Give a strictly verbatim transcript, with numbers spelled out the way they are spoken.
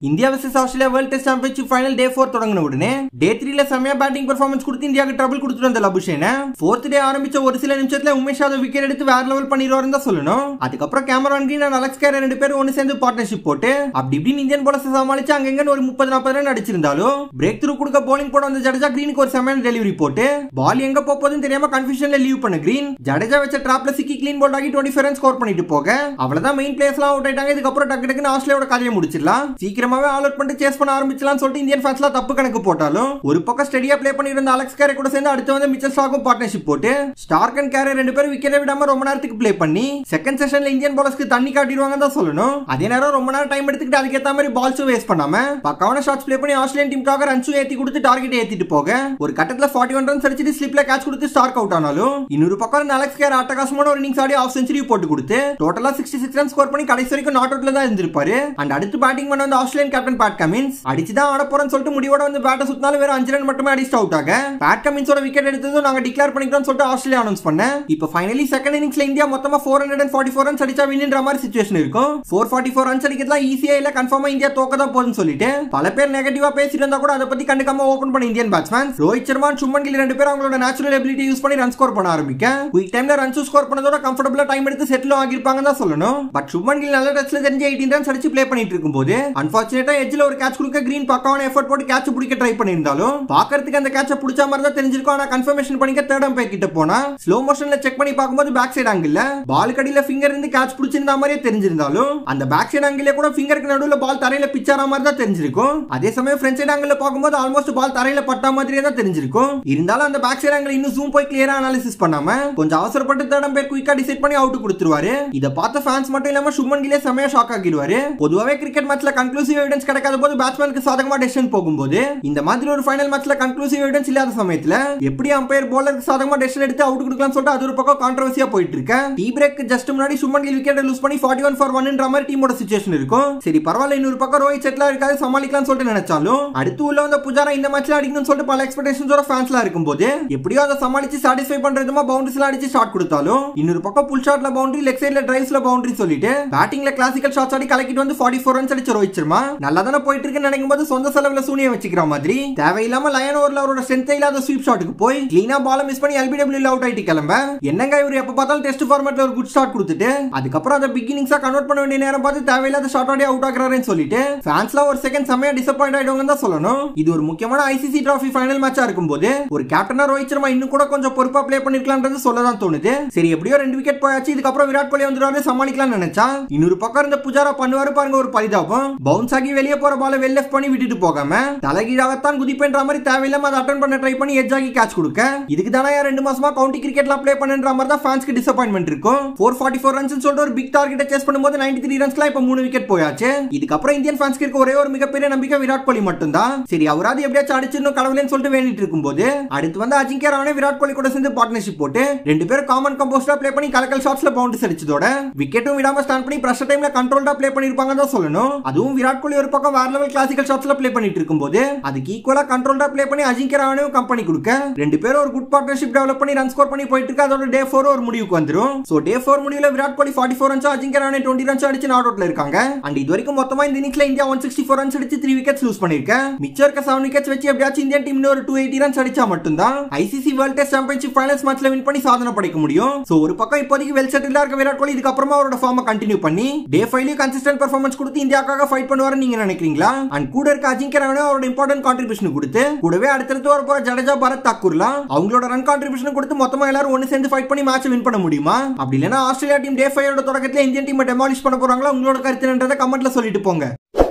India versus Australia world test championship final day four தொடங்கின உடனே டே த்ரீல செமையா பேட்டிங் பெர்ஃபார்மன்ஸ் கொடுத்து இந்தியாவுக்கு ட்ரபிள் கொடுத்துட்டு வந்த லபுஷேனை ஃபோர்த் டே ஆரம்பிச்ச ஒரு சில நிமிஷத்துல உமேஷ் யாதவ் விக்கெட் எடுத்து வேற லெவல் பண்ணிடுவாருன்னு தான் சொல்லணும். அதுக்கப்புறம் Cameron Green and Alex Carey ரெண்டு பேரும் ஒன்னு சேர்ந்து பார்ட்னர்ஷிப் போட்டு அப்படி இப்படின்னு இந்தியன் போலர்ஸ் சமாளிச்சு அங்கங்க ஒரு முப்பது நாற்பது ரன் அடிச்சிருந்தாலும் பிரேக் த்ரூ கொடுக்க போலிங் போட வந்த ஜடேஜா கிரீனுக்கு ஒரு செமையான டெலிவரி போட்டு பால் எங்க போகுதுன்னு தெரியாம கன்ஃபியூஷன்ல லீவ் பண்ண கிரீன் ஜடேஜா வச்ச டிராப்ல சிக்கி கிளீன் போல்ட் ஆகி டுவெண்ட்டி ஃபைவ் ரன் ஸ்கோர் பண்ணிட்டு போக அவ்வளவுதான் மெயின் பிளேயர்ஸ்லாம் அவுட் ஆயிட்டாங்க. இதுக்கப்புறம் டக்கு டக்குன்னு ஆஸ்திரேலியாவோட கதையை முடிச்சிடலாம், சீக்கிரமாவே ஆல் அவுட் பண்ணிட்டு சேஸ் பண்ண ஆரம்பிச்சலாம் சொல்லிட்டு இந்தியன் ஃபேன்ஸ்லாம் தப்பு கணக்கு போட்டாலும் ஒரு பக்கம் ஸ்டெடியா ப்ளே பண்ணிருந்த அலெக்ஸ் கேர் கூட சேர்ந்து அடுத்து வந்து மிச்சல் ஸ்டார்க்கும் பார்ட்னர்ஷிப் போட்டு ஸ்டார்க் அண்ட் கேர் ரெண்டு பேரும் விக்கெட்டை விடாம ரொம்ப நேரத்துக்கு ப்ளே பண்ணி செகண்ட் செஷன்ல இந்தியன் பாலர்ஸ்க்கு தண்ணி காட்டிடுவாங்க தான் சொல்லணும். அதே நேரம் ரொம்ப நேரம் டைம் எடுத்துக்கிட்டு அதுக்கேற்ற மாதிரி பால்ஸும் வேஸ்ட் பண்ணாம பக்காவான ஷாட்ஸ் ப்ளே பண்ணி ஆஸ்திரேலியன் டீமுக்காக ரன்ஸும் ஏத்தி கொடுத்து டார்கெட் ஏத்திட்டு போக ஒரு கட்டத்துல ஃபார்ட்டி ஒன் ரன்ஸ் அடிச்சிட்டு ஸ்லிப்ல கேட்ச் கொடுத்து ஸ்டார்க் அவுட் ஆனாலும் இன்னொரு பக்கம் இந்த அலெக்ஸ் கேர் அட்டகாசமான ஒரு இன்னிங்ஸ் ஆடி ஆஃப் செஞ்சுரி போட்டு கொடுத்து டோட்டலா சிக்ஸ்டி சிக்ஸ் ரன் ஸ்கோர் பண்ணி கடைசி வரைக்கும் நாட் அவுட்ல தான் இருந்திருப்பாரு. அண்ட் அடுத்து பேட்டிங் பண்ண வந்து ஆஸ்திரேலியன் கேப்டன் பேட் கமின்ஸ் அடிச்சுதான் ஆட போறேன்னு சொல்லிட்டு முடிவோட வந்து பேட்டை சுத்தினாலும் வேற அஞ்சு ரன் மட்டுமே அடிச்சு அவுட் ஆக பேட் கமின்ஸோட விக்கெட் எடுத்ததும் நாங்க டிக்ளேர் பண்ணிக்கிறோம் சொல்லிட்டு ஆஸ்திரேலியா அனௌன்ஸ் பண்ண இப்போ ஃபைனலி செகண்ட் இன்னிங்ஸ்ல இந்தியா மொத்தமா four hundred forty four runs அடிச்சா வின்ன்ற மாதிரி சிச்சுவேஷன் இருக்கும். ஃபோர் ஃபார்ட்டி ஃபோர் ரன்ஸ் அடிக்கிறதுலாம் ஈஸியா இல்ல, கன்ஃபார்மா இந்தியா தோக்க தான் போகுதுன்னு சொல்லிட்டு பல பேர் நெகட்டிவா பேசிட்டு இருந்தா கூட அதை பத்தி கண்டுக்காம ஓபன் பண்ண இந்தியன் பேட்ஸ்மேன் ரோஹித் சர்மா சும்மன் கில் ரெண்டு பேரும் அவங்களோட நேச்சுரல் எபிலிட்டி யூஸ் பண்ணி ரன் ஸ்கோர் பண்ண ஆரம்பிக்க குயிக் டைம்ல ரன்ஸ் ஸ்கோர் பண்ணதோட கம்ஃபர்டபிளா டைம் எடுத்து செட்டில் ஆகிருப்பாங்க தான் சொல்லணும். பட் சும்மன் கில் நல்ல டச்ல தெரிஞ்சு எயிட்டீன் ரன்ஸ் அடிச்சு ப்ளே பண்ணிட்டு இருக்கும்போது அன்பார்ச்சுனேட்டா எட்ஜ்ல ஒரு கேட்ச் கொடுக்க கிரீன் பக்காவான எஃபர்ட் போட்டு கேட்ச் பிடிக்க ட்ரை பண்ணியிருந்தாலும் பாக்கிறதுக்கு அந்த கேட்ச பிடிச்ச மாதிரி தான் தெரிஞ்சிருக்கும். ஆனா கன்ஃபர்மேஷன் பண்ணிக்க தேர்ட் அம்பையர் கிட்ட போனா ஸ்லோ மோஷன்ல செக் பண்ணி பார்க்கும்போது பேக் சைடு ஆங்கிள் பால் கடியில ஃபிங்கர் இருந்து கேட்ச் பிடிச்சிருந்த மாதிரியே தெரிஞ்சிருந்தாலும் அந்த பேக் சைடு ஆங்கிள் கூட ஃபிங்கருக்கு நடுவுல பால் தரையில பிச்சார மாதிரி தான் தெரிஞ்சிருக்கும். அதே சமயம் ஃப்ரண்ட் சைடு ஆங்கிள் பார்க்கும்போது ஆல்மோஸ்ட் பால் தரையில பட்டா மாதிரியே தான் தெரிஞ்சிருக்கும். இருந்தாலும் அந்த பேக் சைடு ஆங்கிள் இன்னும் ஜூம் போய் கிளியரா அனாலிசிஸ் பண்ணாம கொஞ்சம் அவசரப்பட்டு தேர்ட் அம்பையர் குயிக்கா டிசைட் பண்ணி அவுட் கொடுத்துருவாரு. இத பார்த்த ஃபேன்ஸ் மட்டும் இல்லாம சும்மன் கிலே செமையா ஷாக் ஆகிடுவாரு. பொதுவாவே கிரிக்கெட் மேட்ச்ல கன்க்ளூசிவ் எவிடன்ஸ் கிடைக்காத போது பேட்ஸ்மேனுக்கு சாதகமா டெசிஷன் போகும்போது இந்த மாதிரி ஒரு ஃபைனல் மேட்ச்ல கன்க்ளூசிவ் எவிடன்ஸ் இல்லாத சமயத்துல எப்படி அம்பையர் பவுலருக்கு சாதகமா டெசிஷன் எடுத்து அவுட் கொடுக்கலாம்னு சொல்லிட்டு அது ஒரு பக்கம் கான்ட்ரோவர்சியா போயிட்டு இருக்கு. டீ பிரேக் ஜஸ்ட் முன்னாடி சும்மன் கில் விக்கெட் லூஸ் பண்ணி ஃபார்ட்டி ஒன் ஃபார் ஒன்ன்ற மாதிரி டீமோட சிச்சுவேஷன் இருக்கும். சரி பரவாயில்ல, இன்னொரு பக்கம் ரோஹித் செட்லா இருக்காது சமாளிக்கலாம்னு சொல்லிட்டு நினைச்சாலும் அடுத்து உள்ள வந்த புஜாரா இந்த மேட்ச்ல அடிக்கணும்னு சொல்லிட்டு பல எக்ஸ்பெக்டேஷன்ஸோட ஃபேன்ஸ்லாம் இருக்கும்போது எப்படியோ அதை சமாளிச்சு சாட்டிஸ்ஃபை பண்றதுமா பவுண்டரிஸ்ல அடிச்சு ஷாட் கொடுத்தாலும் இன்னொரு பக்கம் புல் ஷாட்ல பவுண்டரி லெக் சைடுல டிரைவ்ஸ்ல பவுண்டரி சொல்லிட்டு பேட்டிங்ல கிளாசிக்கல் ஷாட்ஸ் ஆடி கலக்கிட்டு வந்து ஃபார்ட்டி ஃபோர் ரன்ஸ் அடிச்ச ரோஹித் சர்மா நல்லா தானே போயிட்டு இருக்குன்னு நினைக்கும் போது சொந்த செலவுல சூனிய வச்சுக்கிற மாதிரி தேவையில்லாம லயன் ஓவர்ல அவரோட ஸ்ட்ரென்த் இல்லாத ஸ்வீப் ஷாட்டுக்கு போய் கிளீனா பால மிஸ் பண்ணி எல்பிடபிள்யூல அவுட் ஆயிட்டு கிளம்ப என்னங்க இவர் எப்ப பார்த்தாலும் டெஸ்ட் ஃபார்மேட்ல ஒரு குட் ஸ்டார்ட் கொடுத்துட்டு அதுக்கப்புறம் அதை பிக் இன்னிங்ஸா கன்வெர்ட் பண்ண வேண்டிய நேரம் பார்த்து தேவையில்லாத ஷாட் ஆடி அவுட் ஆகுறாருன்னு சொல்லிட்டு ஃபேன்ஸ்லாம் ஒரு செகண்ட் செமையா டிசப்பாயிண்ட் ஆயிடுவாங்க தான் சொல்லணும். இது ஒரு முக்கியமான ஐசிசி டிராஃபி ஃபைனல் மேட்சா இருக்கும்போது ஒரு கேப்டனா ரோஹித் சர்மா இன்னும் கூட கொஞ்சம் பொறுப்பா ப்ளே பண்ணிருக்கலாம்ன்றது சொல்லதான் தோணுது. சரி எப்படியோ ரெண்டு விக்கெட் போயாச்சு, இதுக்கப்புறம் விராட் கோலி வந்துருவாரு சமாளிக்கலாம்னு நினைச்சா இன்னொரு பக்கம் இருந்த புஜாரா பண்ணுவாரு பாருங்க ஒரு பரிதாபம். பவுன்ஸ் ஆகி வெளியே போற பால வெல் லெஃப்ட் பண்ணி விட்டுட்டு போகாம தலைகீழாகத்தான் குதிப்பேன்ற மாதிரி தேவையில்லாம அதை அட்டன் பண்ண ட்ரை பண்ணி எட்ஜ் ஆகி கேட்ச் கொடுக்க இதுக்கு தானே ரெண்டு மாசமா கவுண்டி கிரிக்கெட்ல ப்ளே பண்ணுன்ற மாதிரி தான் ஃபேன்ஸ்க்கு டிசப்பாயின்மெண்ட் இருக்கும். ஃபோர் ஃபார்ட்டி ஃபோர் ரன்ஸ் சொல்லிட்டு ஒரு பிக் டார்கெட்டை சேஸ் பண்ணும்போது நைன்டி த்ரீ ரன்ஸ்லாம் இப்ப மூணு விக்கெட் போயாச்சு. இதுக்கப்புறம் இந்தியன் ஃபேன்ஸ்க்கு இருக்க ஒரே ஒரு மிகப்பெரிய நம்பிக்கை விராட் கோலி மட்டும் தான். சரி அவராது எப்படியாச்சும் அடிச்சிடணும் கடவுளேன்னு சொல்லிட்டு வேண்டிட்டு இருக்கும்போது அடுத்து வந்து அஜிங்கே ரஹானே விராட் கோலி கூட சேர்ந்து பார்ட்னர்ஷிப் போட்டு ரெண்டு பேரும் காமன் கம்போஸ்டா ப்ளே பண்ணி கலக்கல் ஷாட்ஸ்ல பவுண்டரிஸ் அடிச்சதோட விக்கெட்டும் விடாம ஸ்டாண்ட் பண்ணி பிரஷர் டைம்ல கண்ட்ரோல்டா ப்ளே பண்ணிருப்பாங்க தான் சொல்லணும். அதுவும் விராட் கோலி ஒரு பக்கம் வேற லெவல் கிளாசிக்கல் ஷாட்ஸ்ல ப்ளே பண்ணிட்டு இருக்கும்போது அதுக்கு ஈக்குவலா கண்ட்ரோல்டா ப்ளே பண்ணி அஜிங்கே ரஹானே கம்பெனி கொடுக்க ரெண்டு பேரும் ஒரு குட் பார்ட்னர்ஷிப் டெவலப் பண்ணி ரன் ஸ்கோர் பண்ணி போயிட்டு இருக்கு. அதோட டே ஃபோர் ஒரு முடிவுக்கு வந்துரும். சோ டே ஃபோர் முடிவுல Virat Kohli forty four runs Ajinkya Rahane twenty runs அடிச்சு நாட் அவுட்ல இருக்காங்க. அண்ட் இது வரைக்கும் மொத்தமா இந்த இன்னிங்ஸ்ல India one sixty four runs அடிச்சு த்ரீ விக்கெட்ஸ் லூஸ் பண்ணிருக்க. மிச்சம் இருக்க செவன் விக்கெட்ஸ் வச்சு எப்படியாச்சும் இந்தியன் டீம் ஒரு டூ எயிட்டி ரன்ஸ் அடிச்சா மட்டும் தான் ICC world test championship finals மேட்ச்ல வின் பண்ணி சாதனை படைக்க முடியும். சோ ஒரு பக்கம் இப்போதைக்கு வெல் செட்டில்டா இருக்க விராட் கோலி இதுக்கு அப்புறமா அவரோட ஃபார்மை கண்டினியூ பண்ணி டே ஃபைவ்லயும் கன்சிஸ்டன்ட் பெர்ஃபார்மன்ஸ் கொடுத்து இந்தியாக்காக ஃபைட் பண்ணுவாருன்னு நீங்க நினைக்கிறீங்களா? அண்ட் கூட இருக்க அஜிங்கே ரஹானே அவரோட இம்பார்ட்டன்ட் கான்ட்ரிபியூஷன் கொடுத்து கூடவே அடுத்தடுத்து வர போற ஜடேஜா பரத் தாக்கூர்லாம் அவங்களோட ரன் கான்ட்ரிபியூஷன் கொடுத்து மொத்தமா எல்லாரும் ஒன்னு சேர்ந்து ஃபைட் பண்ணி மேட்ச் வின் பண்ண முடியுமா? அப்படி இல்லனா ஆஸ்திரேலியா டீம் டே ஃபைவோட தொடக்கத்துல இந்தியன் டீமை டெமாலிஷ் பண்ண போறாங்களா? உங்களோட கருத்து என்னன்றதை கமெண்ட்ல சொல்லிட்டு போங்க.